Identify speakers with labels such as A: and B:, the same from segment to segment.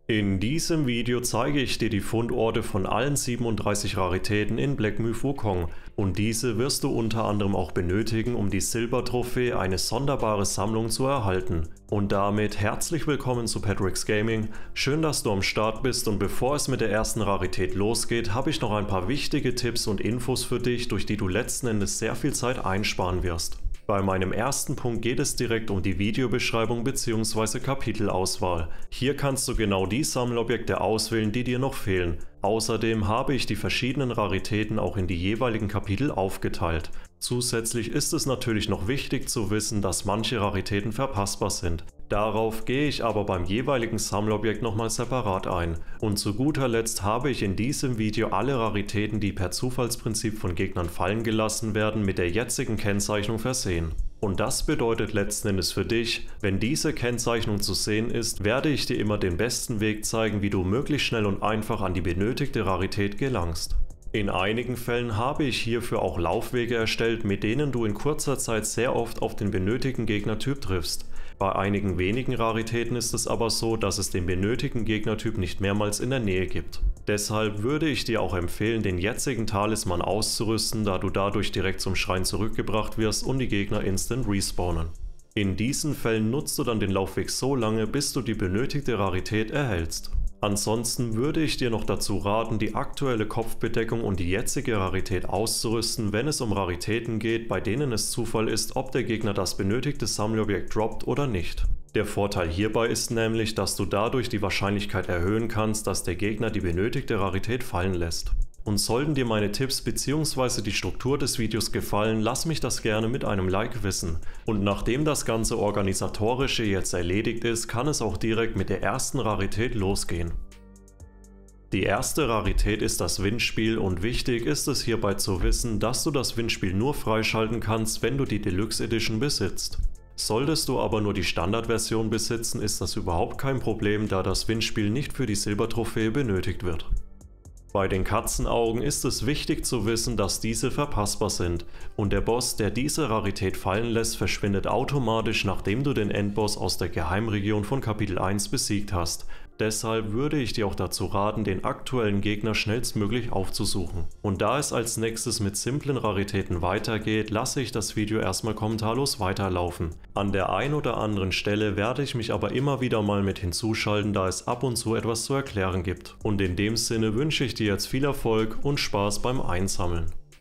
A: In diesem Video zeige ich dir die Fundorte von allen 37 Raritäten in Black Myth Wukong und diese wirst du unter anderem auch benötigen, um die Silbertrophäe, eine sonderbare Sammlung, zu erhalten. Und damit herzlich willkommen zu Patrick's Gaming, schön dass du am Start bist und bevor es mit der ersten Rarität losgeht, habe ich noch ein paar wichtige Tipps und Infos für dich, durch die du letzten Endes sehr viel Zeit einsparen wirst. Bei meinem ersten Punkt geht es direkt um die Videobeschreibung bzw. Kapitelauswahl. Hier kannst du genau die Sammelobjekte auswählen, die dir noch fehlen. Außerdem habe ich die verschiedenen Raritäten auch in die jeweiligen Kapitel aufgeteilt. Zusätzlich ist es natürlich noch wichtig zu wissen, dass manche Raritäten verpassbar sind. Darauf gehe ich aber beim jeweiligen Sammelobjekt nochmal separat ein. Und zu guter Letzt habe ich in diesem Video alle Raritäten, die per Zufallsprinzip von Gegnern fallen gelassen werden, mit der jetzigen Kennzeichnung versehen. Und das bedeutet letzten Endes für dich, wenn diese Kennzeichnung zu sehen ist, werde ich dir immer den besten Weg zeigen, wie du möglichst schnell und einfach an die benötigte Rarität gelangst. In einigen Fällen habe ich hierfür auch Laufwege erstellt, mit denen du in kurzer Zeit sehr oft auf den benötigten Gegnertyp triffst. Bei einigen wenigen Raritäten ist es aber so, dass es den benötigten Gegnertyp nicht mehrmals in der Nähe gibt. Deshalb würde ich dir auch empfehlen, den jetzigen Talisman auszurüsten, da du dadurch direkt zum Schrein zurückgebracht wirst und die Gegner instant respawnen. In diesen Fällen nutzt du dann den Laufweg so lange, bis du die benötigte Rarität erhältst. Ansonsten würde ich dir noch dazu raten, die aktuelle Kopfbedeckung und die jetzige Rarität auszurüsten, wenn es um Raritäten geht, bei denen es Zufall ist, ob der Gegner das benötigte Sammelobjekt droppt oder nicht. Der Vorteil hierbei ist nämlich, dass du dadurch die Wahrscheinlichkeit erhöhen kannst, dass der Gegner die benötigte Rarität fallen lässt. Und sollten dir meine Tipps bzw. die Struktur des Videos gefallen, lass mich das gerne mit einem Like wissen. Und nachdem das ganze Organisatorische jetzt erledigt ist, kann es auch direkt mit der ersten Rarität losgehen. Die erste Rarität ist das Windspiel und wichtig ist es hierbei zu wissen, dass du das Windspiel nur freischalten kannst, wenn du die Deluxe Edition besitzt. Solltest du aber nur die Standardversion besitzen, ist das überhaupt kein Problem, da das Windspiel nicht für die Silbertrophäe benötigt wird. Bei den Katzenaugen ist es wichtig zu wissen, dass diese verpassbar sind und der Boss, der diese Rarität fallen lässt, verschwindet automatisch, nachdem du den Endboss aus der Geheimregion von Kapitel 1 besiegt hast. Deshalb würde ich dir auch dazu raten, den aktuellen Gegner schnellstmöglich aufzusuchen. Und da es als nächstes mit simplen Raritäten weitergeht, lasse ich das Video erstmal kommentarlos weiterlaufen. An der ein oder anderen Stelle werde ich mich aber immer wieder mal mit hinzuschalten, da es ab und zu etwas zu erklären gibt. Und in dem Sinne wünsche ich dir jetzt viel Erfolg und Spaß beim Einsammeln.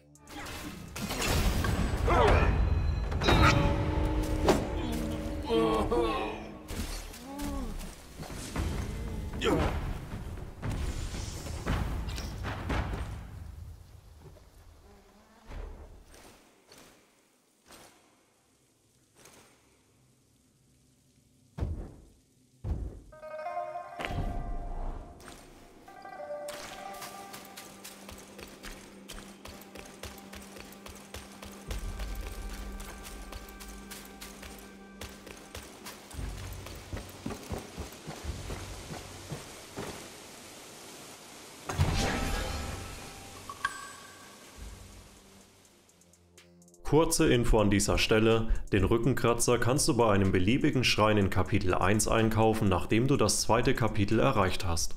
A: Kurze Info an dieser Stelle, den Rückenkratzer kannst du bei einem beliebigen Schrein in Kapitel 1 einkaufen, nachdem du das zweite Kapitel erreicht hast.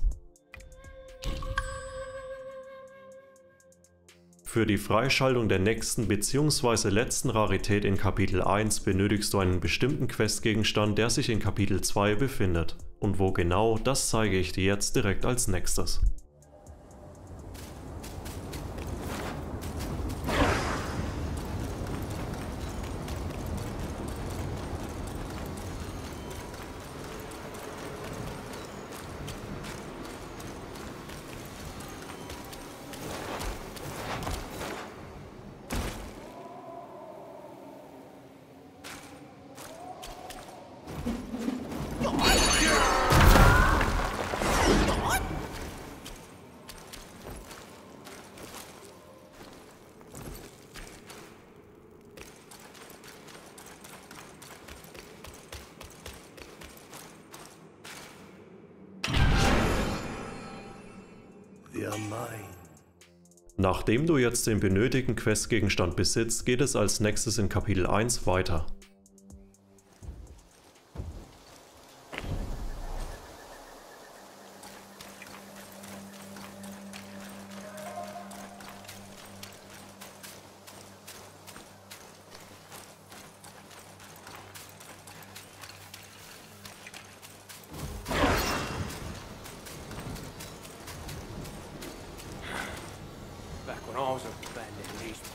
A: Für die Freischaltung der nächsten bzw. letzten Rarität in Kapitel 1 benötigst du einen bestimmten Questgegenstand, der sich in Kapitel 2 befindet. Und wo genau, das zeige ich dir jetzt direkt als nächstes. Nachdem du jetzt den benötigten Questgegenstand besitzt, geht es als nächstes in Kapitel 1 weiter.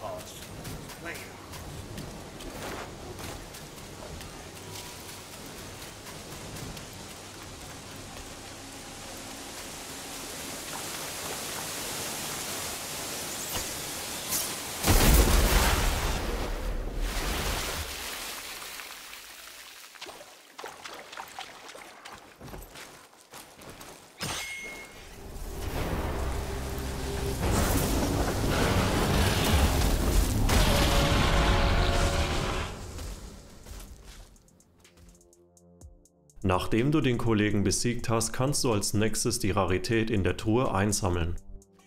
A: Nachdem du den Kollegen besiegt hast, kannst du als nächstes die Rarität in der Truhe einsammeln.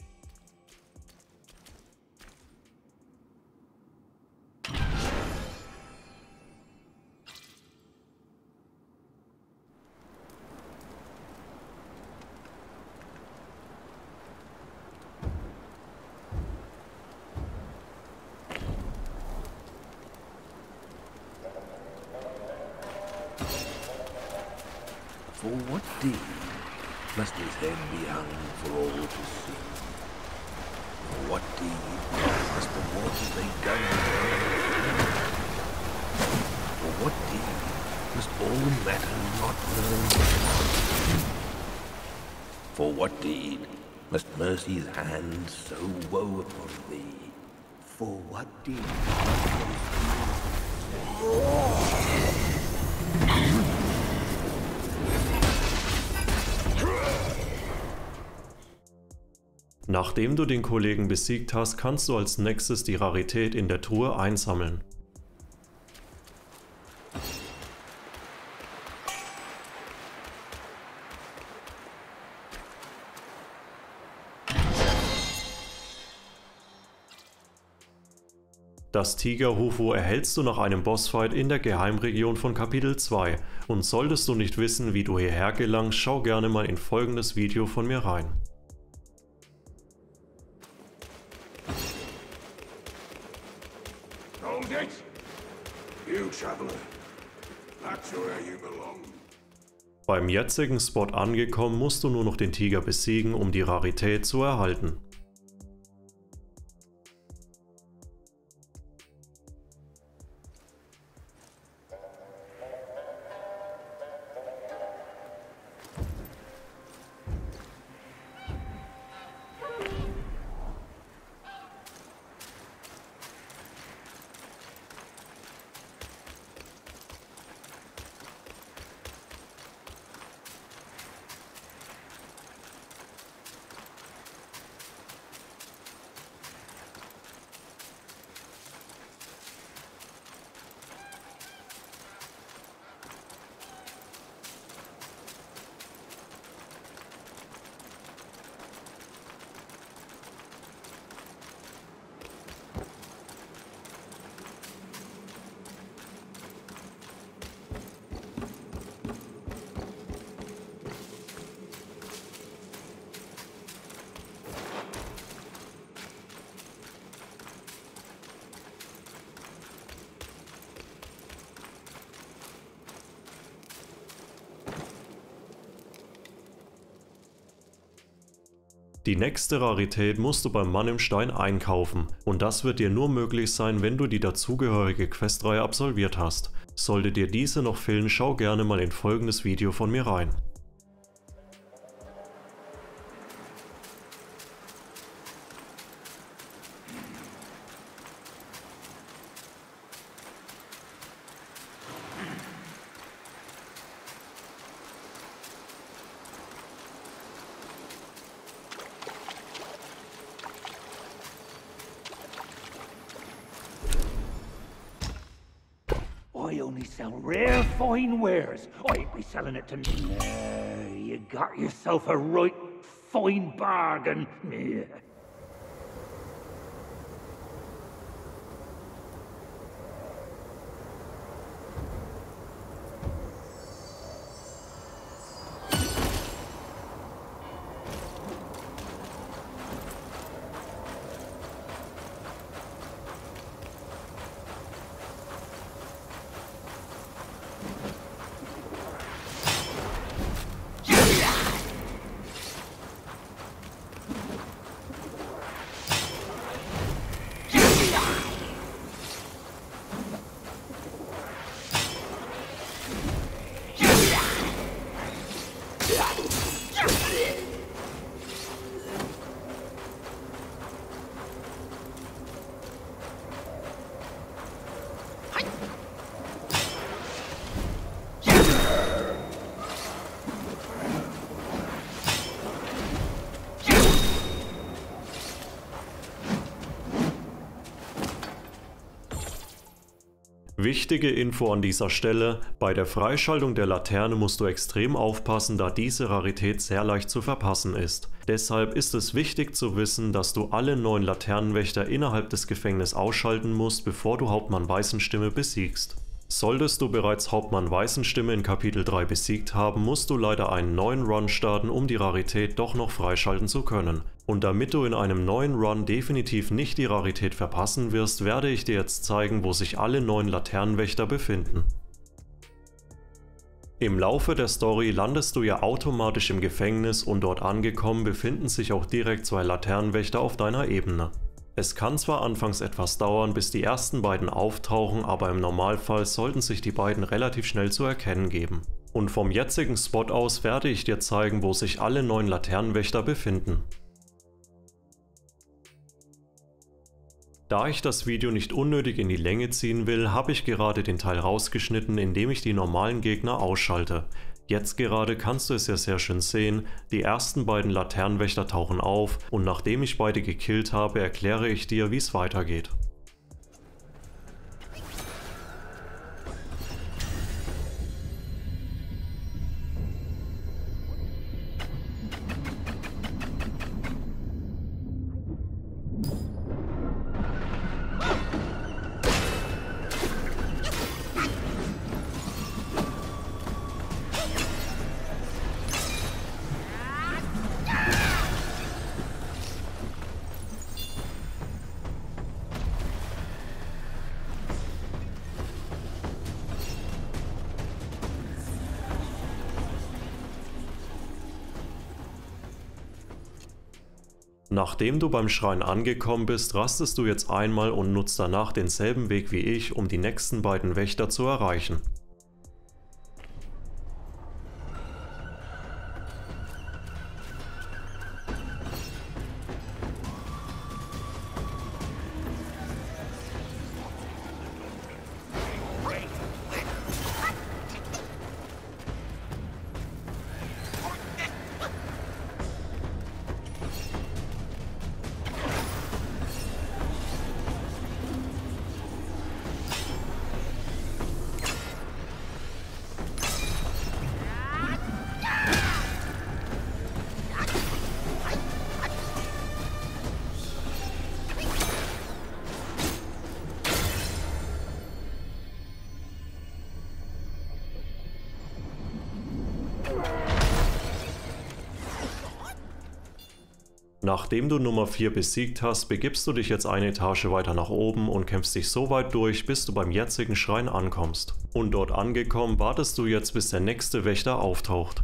B: For what deed must his head be hung for all to see? For what deed must the waters they gun burn? For what deed must all matter not known? For what deed must mercy's hand so woe upon thee? For what deed?
A: Nachdem du den Kollegen besiegt hast, kannst du als nächstes die Rarität in der Truhe einsammeln. Das Tigerhufo erhältst du nach einem Bossfight in der Geheimregion von Kapitel 2 und solltest du nicht wissen, wie du hierher gelangst, schau gerne mal in folgendes Video von mir rein.
C: You traveler, that's where you belong.
A: Beim jetzigen Spot angekommen, musst du nur noch den Tiger besiegen, um die Rarität zu erhalten. Die nächste Rarität musst du beim Mann im Stein einkaufen und das wird dir nur möglich sein, wenn du die dazugehörige Questreihe absolviert hast. Sollte dir diese noch fehlen, schau gerne mal in folgendes Video von mir rein.
D: I only sell rare fine wares. I ain't be selling it to you got yourself a right fine bargain.
A: Wichtige Info an dieser Stelle: Bei der Freischaltung der Laterne musst du extrem aufpassen, da diese Rarität sehr leicht zu verpassen ist. Deshalb ist es wichtig zu wissen, dass du alle 9 Laternenwächter innerhalb des Gefängnisses ausschalten musst, bevor du Hauptmann Weißenstimme besiegst. Solltest du bereits Hauptmann Weißenstimme in Kapitel 3 besiegt haben, musst du leider einen neuen Run starten, um die Rarität doch noch freischalten zu können. Und damit du in einem neuen Run definitiv nicht die Rarität verpassen wirst, werde ich dir jetzt zeigen, wo sich alle 9 Laternenwächter befinden. Im Laufe der Story landest du ja automatisch im Gefängnis und dort angekommen befinden sich auch direkt 2 Laternenwächter auf deiner Ebene. Es kann zwar anfangs etwas dauern, bis die ersten beiden auftauchen, aber im Normalfall sollten sich die beiden relativ schnell zu erkennen geben. Und vom jetzigen Spot aus werde ich dir zeigen, wo sich alle 9 Laternenwächter befinden. Da ich das Video nicht unnötig in die Länge ziehen will, habe ich gerade den Teil rausgeschnitten, in dem ich die normalen Gegner ausschalte. Jetzt gerade kannst du es ja sehr schön sehen, die ersten beiden Laternenwächter tauchen auf und nachdem ich beide gekillt habe, erkläre ich dir, wie es weitergeht. Nachdem du beim Schrein angekommen bist, rastest du jetzt einmal und nutzt danach denselben Weg wie ich, um die nächsten beiden Wächter zu erreichen. Nachdem du Nummer 4 besiegt hast, begibst du dich jetzt eine Etage weiter nach oben und kämpfst dich so weit durch, bis du beim jetzigen Schrein ankommst. Und dort angekommen, wartest du jetzt, bis der nächste Wächter auftaucht.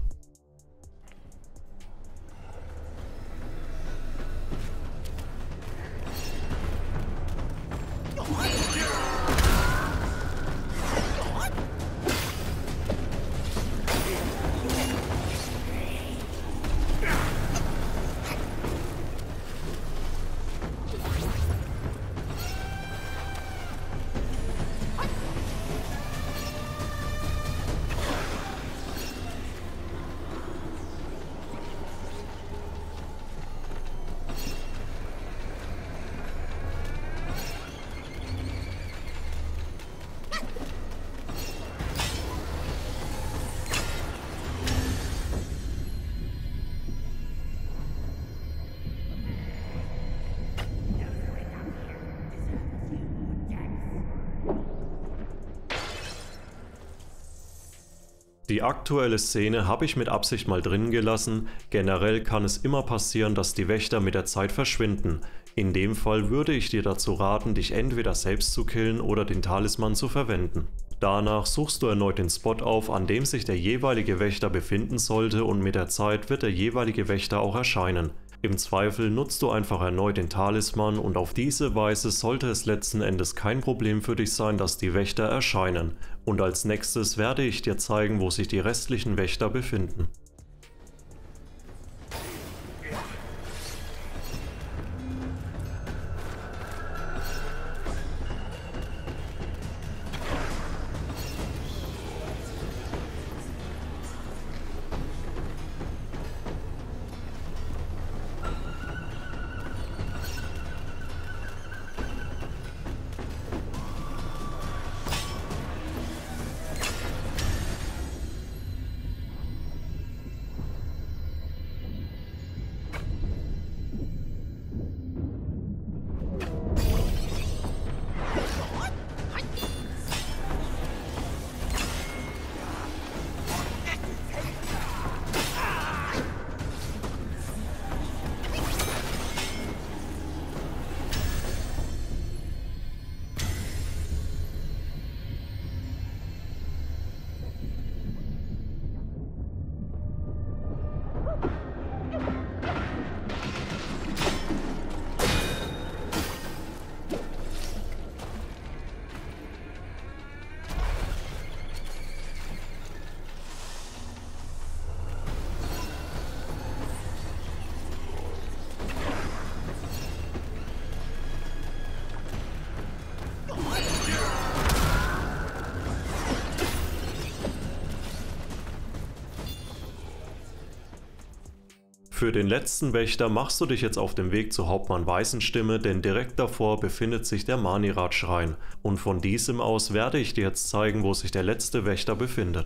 A: Die aktuelle Szene habe ich mit Absicht mal drin gelassen, generell kann es immer passieren, dass die Wächter mit der Zeit verschwinden. In dem Fall würde ich dir dazu raten, dich entweder selbst zu killen oder den Talisman zu verwenden. Danach suchst du erneut den Spot auf, an dem sich der jeweilige Wächter befinden sollte und mit der Zeit wird der jeweilige Wächter auch erscheinen. Im Zweifel nutzt du einfach erneut den Talisman und auf diese Weise sollte es letzten Endes kein Problem für dich sein, dass die Wächter erscheinen. Und als nächstes werde ich dir zeigen, wo sich die restlichen Wächter befinden. Für den letzten Wächter machst du dich jetzt auf den Weg zu Hauptmann Weißenstimme, denn direkt davor befindet sich der Manirat-Schrein und von diesem aus werde ich dir jetzt zeigen, wo sich der letzte Wächter befindet.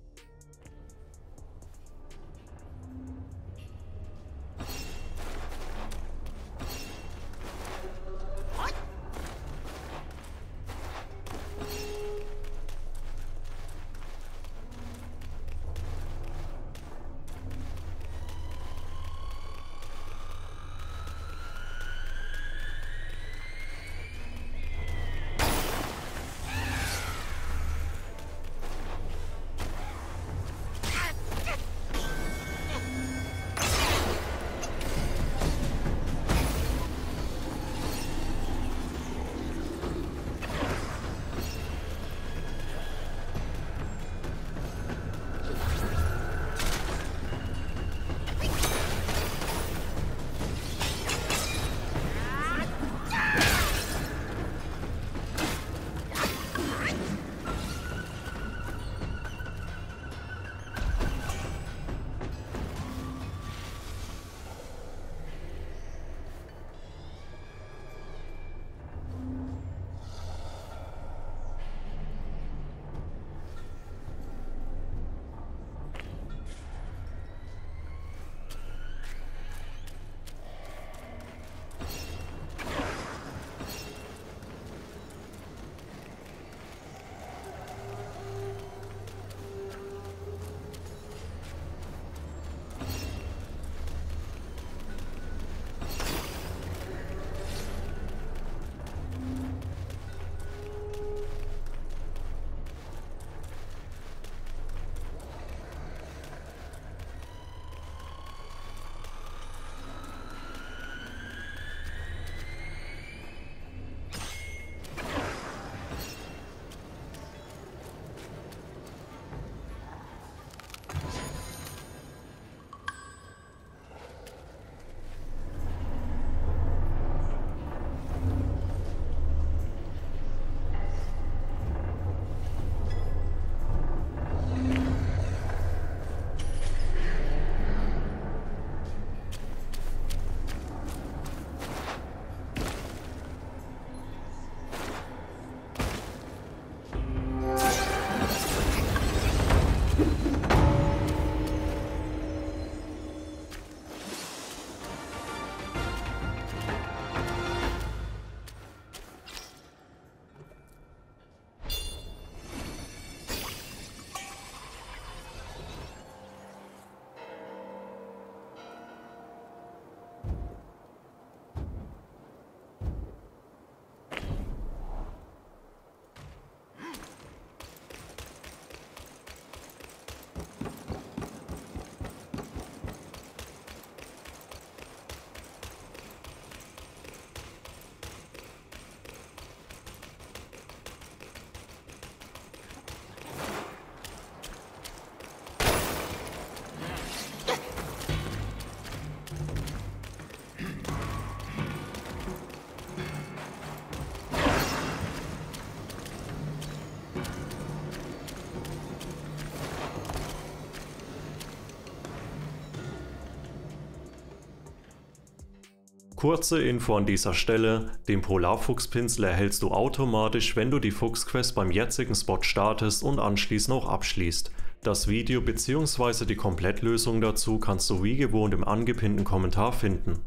A: Kurze Info an dieser Stelle, den Polarfuchspinsel erhältst du automatisch, wenn du die Fuchsquest beim jetzigen Spot startest und anschließend auch abschließt. Das Video bzw. die Komplettlösung dazu kannst du wie gewohnt im angepinnten Kommentar finden.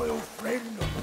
B: loyal friend of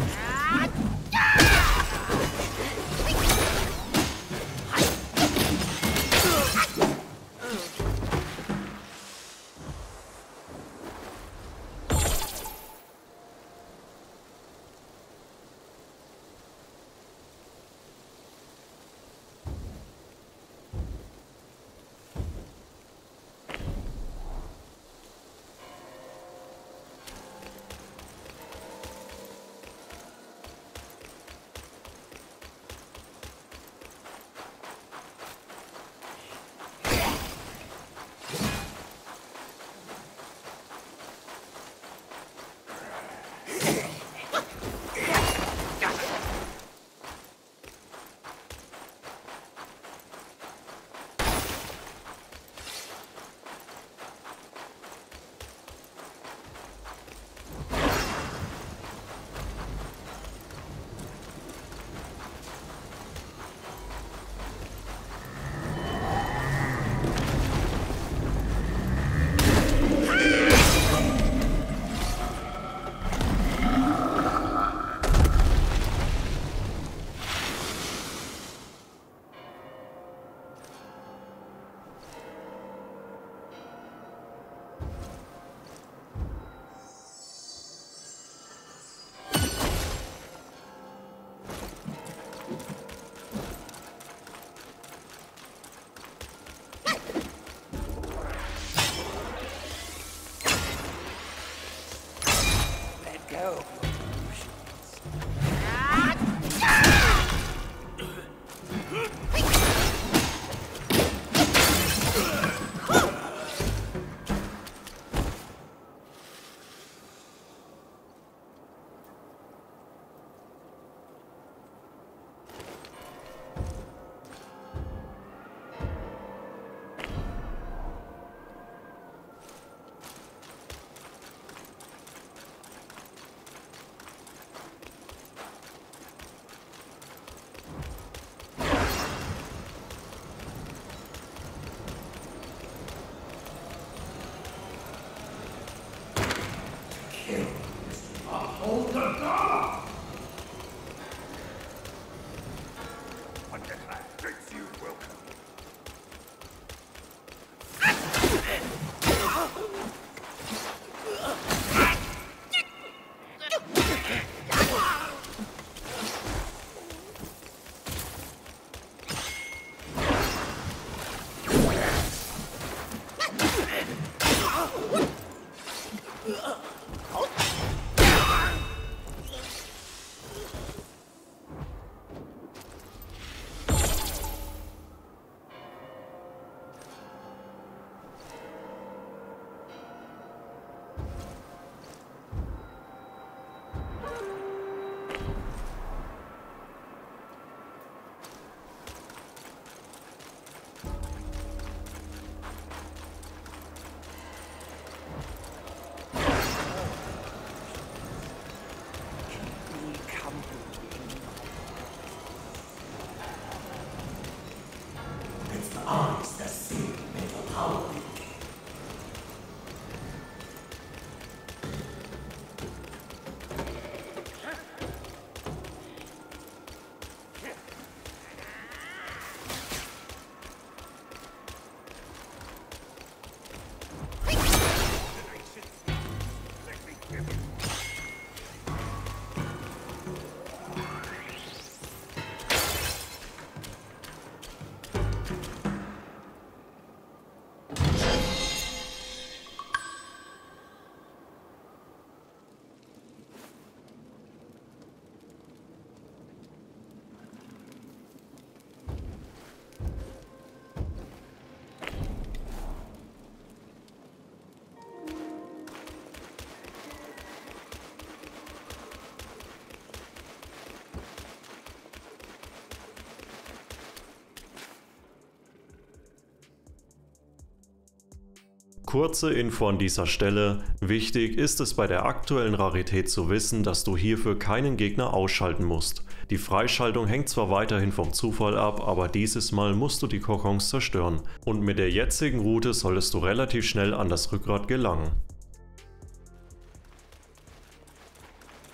A: Kurze Info an dieser Stelle: Wichtig ist es bei der aktuellen Rarität zu wissen, dass du hierfür keinen Gegner ausschalten musst. Die Freischaltung hängt zwar weiterhin vom Zufall ab, aber dieses Mal musst du die Kokons zerstören. Und mit der jetzigen Route solltest du relativ schnell an das Rückgrat gelangen.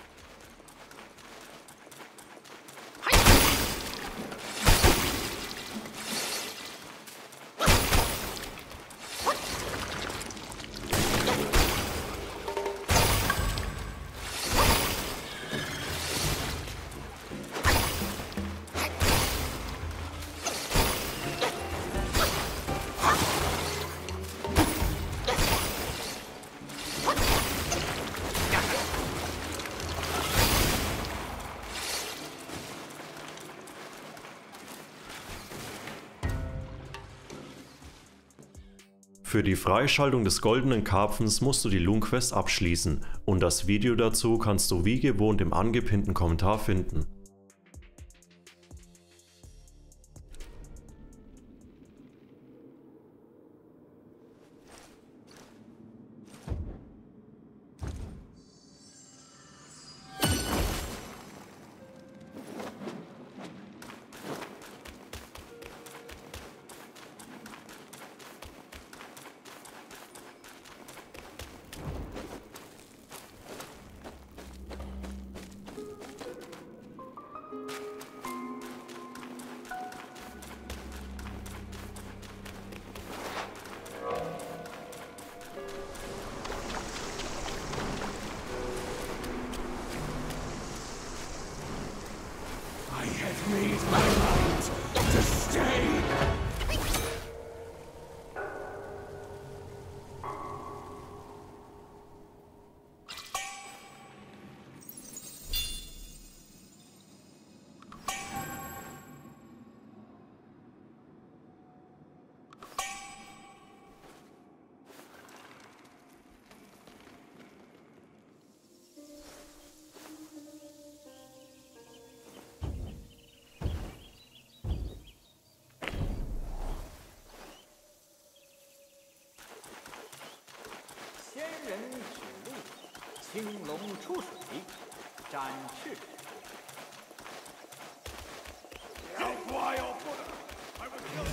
A: Für die Freischaltung des goldenen Karpfens musst du die Loot-Quest abschließen und das Video dazu kannst du wie gewohnt im angepinnten Kommentar finden.
C: I have made my mind to stay. Why or I will kill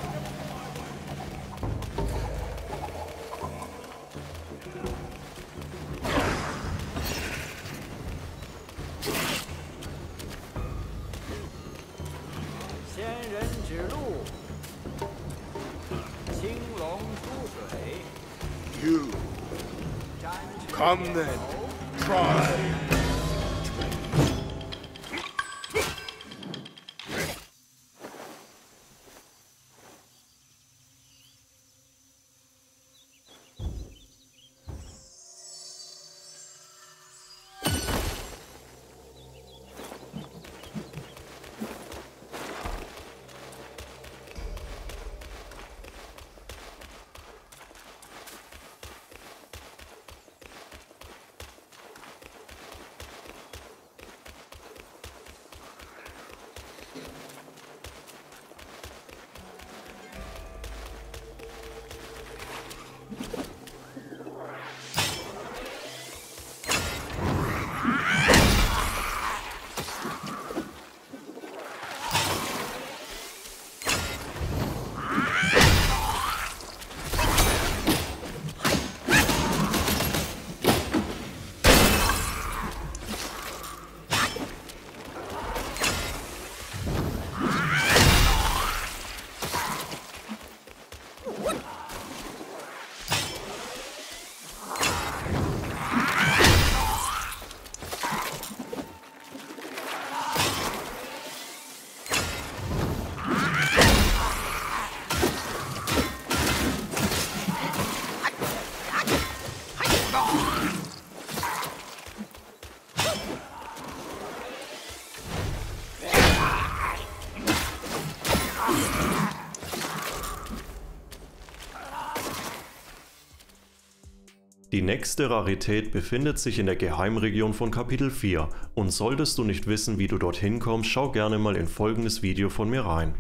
C: You come then, try.
A: Die nächste Rarität befindet sich in der Geheimregion von Kapitel 4 und solltest du nicht wissen, wie du dorthin kommst, schau gerne mal in folgendes Video von mir rein.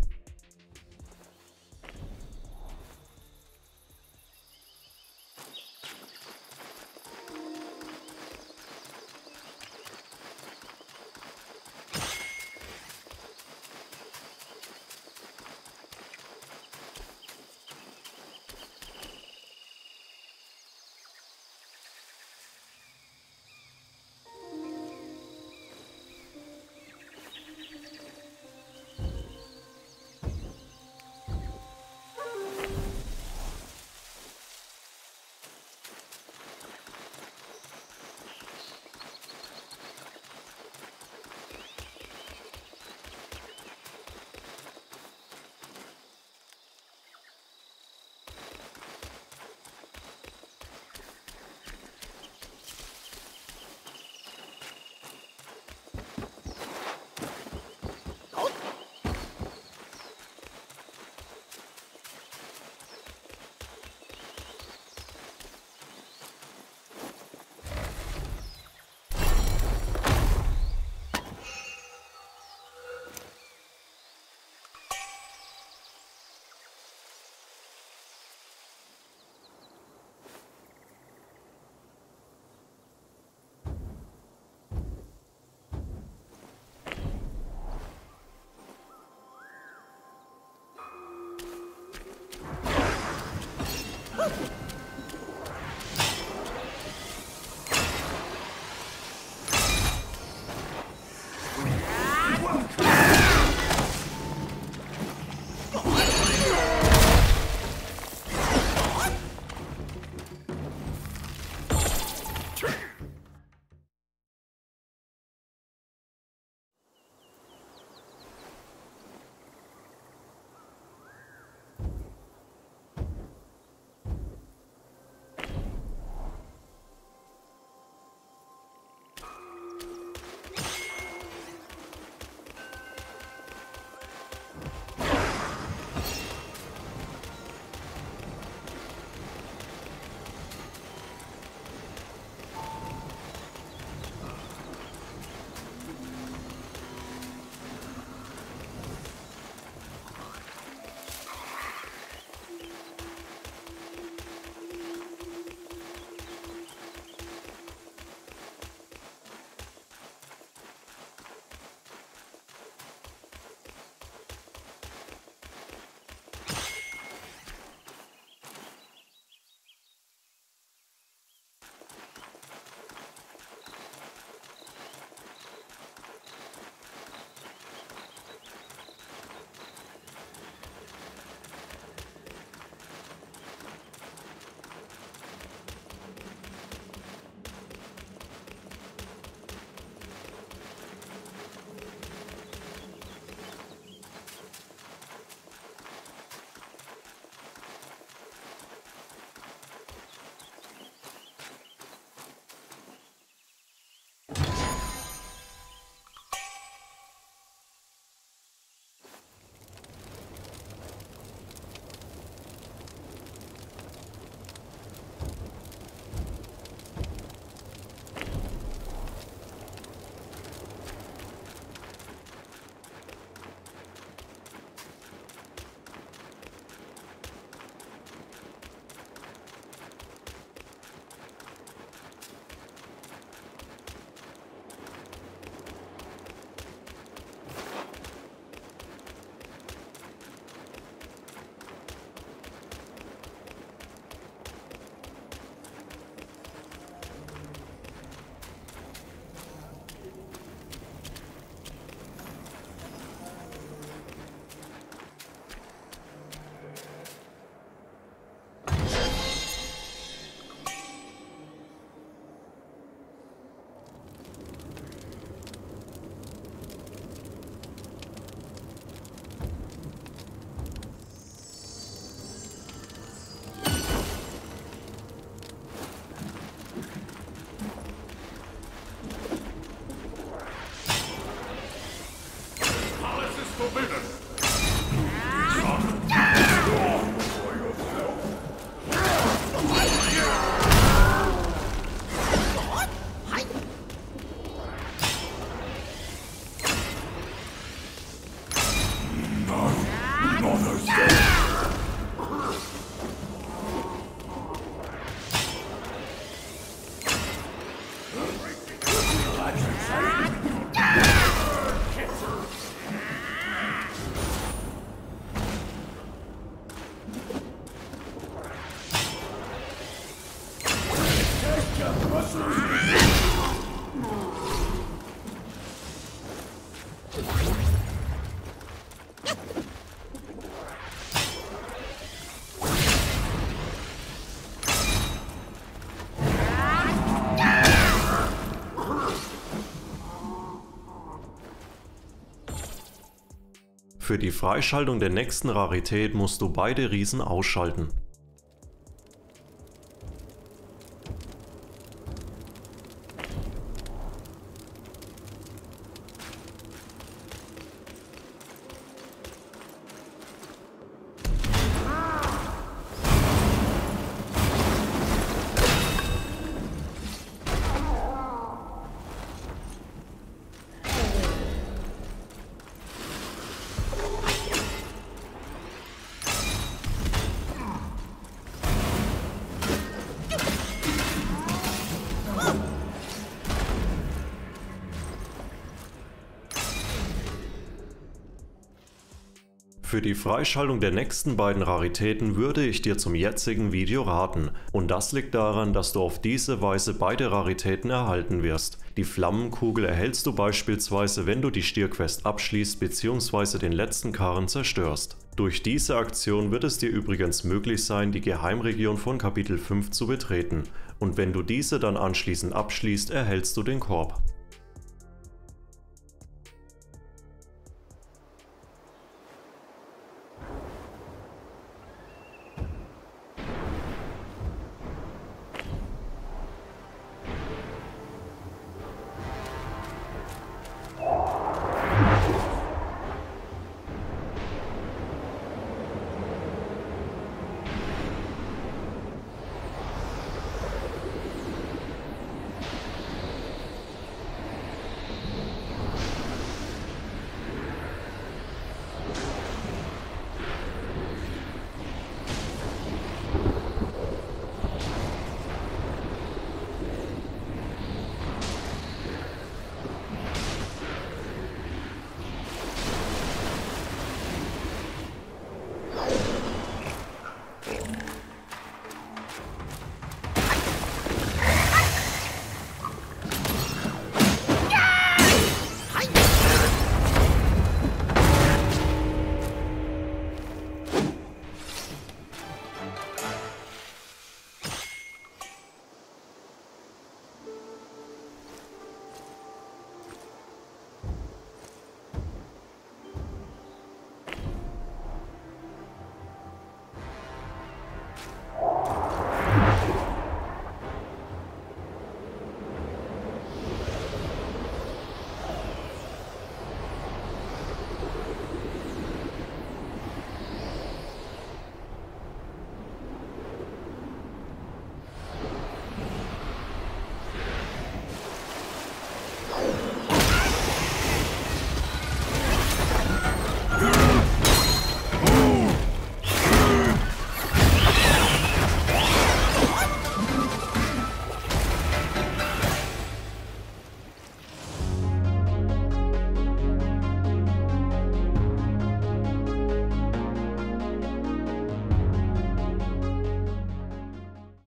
A: Für die Freischaltung der nächsten Rarität musst du beide Riesen ausschalten. Für die Freischaltung der nächsten beiden Raritäten würde ich dir zum jetzigen Video raten, und das liegt daran, dass du auf diese Weise beide Raritäten erhalten wirst. Die Flammenkugel erhältst du beispielsweise, wenn du die Stierquest abschließt bzw. den letzten Karren zerstörst. Durch diese Aktion wird es dir übrigens möglich sein, die Geheimregion von Kapitel 5 zu betreten, und wenn du diese dann anschließend abschließt, erhältst du den Korb.